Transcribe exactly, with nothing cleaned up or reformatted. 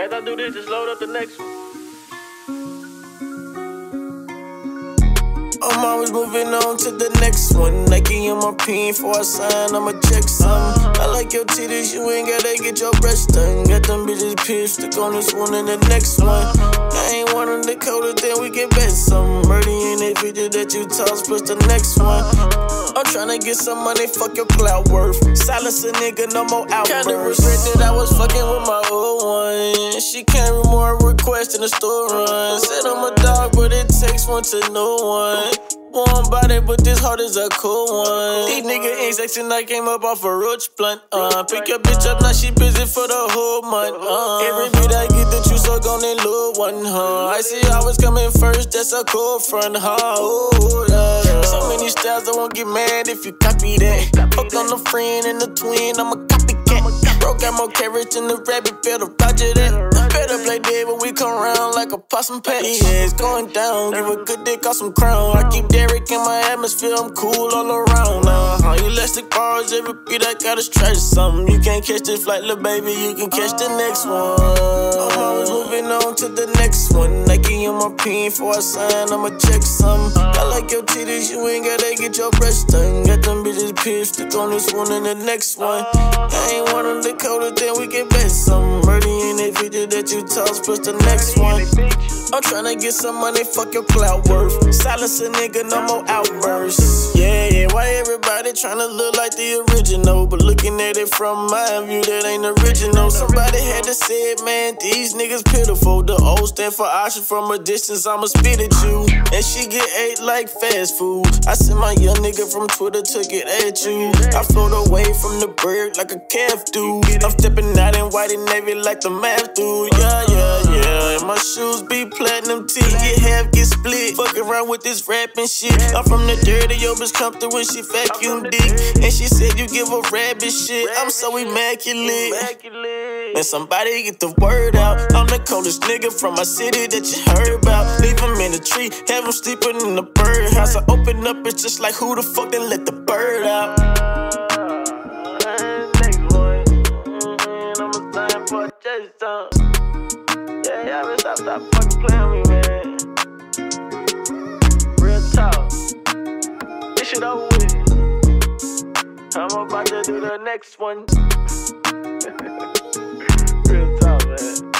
As I do this, just load up the next one. I'm always moving on to the next one. Nike on my pin for a sign, I'ma check some. I like your titties, you ain't gotta get your breasts done. Got them bitches pierced, stick on this one and the next one. I ain't one of the coders, then we can bet some. Murder in that video that you toss, plus the next one. I'm tryna get some money, fuck your clout worth. Silence a nigga, no more outbursts. Kinda regret that I was fucking with my old one. She came with more requests in the store run. Said I'm a dog, but it takes one to know one. Warm body, but this heart is a cool one. These niggas ain't sexy, I came up off a Roach Blunt. Uh, pick your bitch up, now she busy for the whole month. Uh, every beat I get the juice, so gon' that little one, huh? I see I was coming first, that's a cool front, huh? Ooh, yeah. So many styles, I won't get mad if you copy that. Fuck on the friend and the twin, I'm a copycat. Bro got more carrots than the rabbit, better roger that. Better play dead when we come around like a possum patch. Yeah, it's going down, give a good dick off some crown. I keep Derek in my atmosphere, I'm cool all around. Uh-huh. Elastic bars, every beat I gotta stretch something. You can't catch this flight, little baby, you can catch the next one. I'm always moving on to the next one. Nike on my pin for a sign, I'ma check some. I like your titties, you ain't gotta get your breasts done. Got them bitches pierced, stick on this one and the next one. I ain't one of the coders, then we can bet some. Murder in that video that you toss, plus the next one. I'm tryna get some money, fuck your clout worth. Silence a nigga, no more outbursts. Yeah, yeah, why everybody tryna look like the original? But looking at it from my view, that ain't original. Somebody had to say it, man, these niggas pitiful. The O stand for option, from a distance, I'ma spit at you. And she get ate like fast food. I sent my young nigga from Twitter, took it at you. I float away from the bird like a calf do. I'm stepping out in white and navy like the math dude. Yeah, yeah, yeah. And my shoes be platinum tee, your half get split. Fuck around with this rapping shit. I'm from the dirty, yo bitch come through when she vacuum dick. And she said you give a rabbit shit. I'm so immaculate. And somebody get the word out. I'm the coldest nigga from my city that you heard about. Leave him in the tree, have him sleeping in the birdhouse. I open up, it's just like who the fuck done let the bird out. Next one, mm-hmm, I'ma sign for a touchdown. Yeah, yeah, man, stop, stop fucking playing with me, man. Real talk. This shit over with. I'm about to do the next one. Real talk, man.